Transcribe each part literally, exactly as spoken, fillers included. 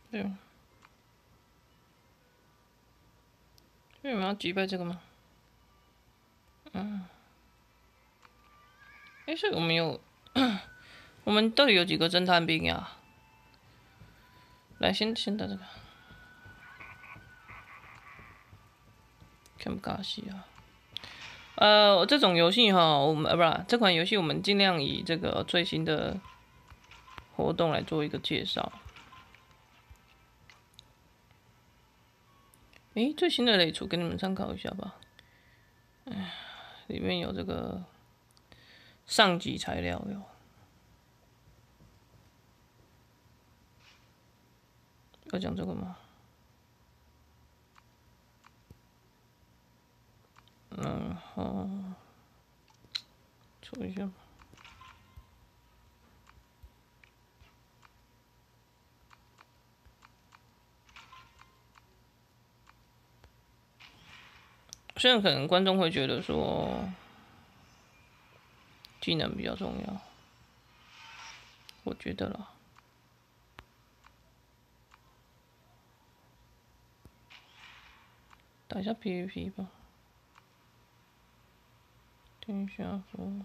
对。所以我们要击败这个吗？嗯。哎、欸，所以我们有，我们到底有几个侦探兵呀？来，先先打这个。看不尬戏啊。呃，这种游戏哈，我们呃不是这款游戏，我们尽量以这个最新的活动来做一个介绍。诶，最新的雷图给你们参考一下吧。哎，里面有这个上级材料哟。要讲这个吗？然后瞅一下。虽然可能观众会觉得说技能比较重要，我觉得啦。打一下 P V P 吧。等一下说。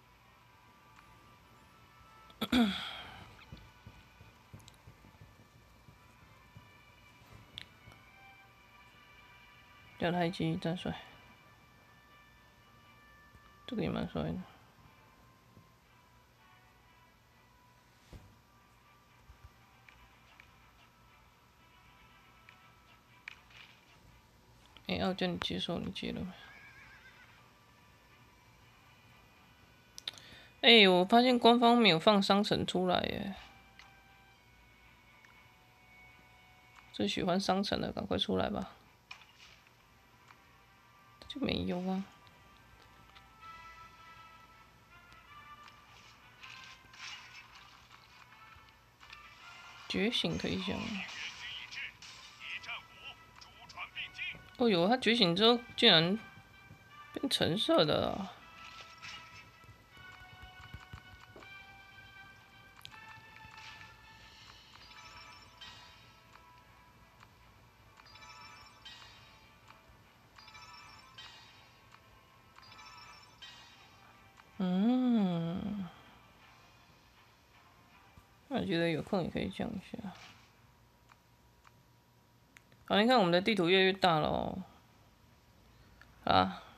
亚太机战帅，这个也蛮帅的。哎、欸，要叫你接受，你接了没？哎、欸，我发现官方没有放商城出来耶。最喜欢商城的，赶快出来吧。就没有啊。觉醒可以想。哦呦，他觉醒之后竟然变橙色的了。嗯，我觉得有空也可以讲一下。好，你看我们的地图越来越大了哦。啊。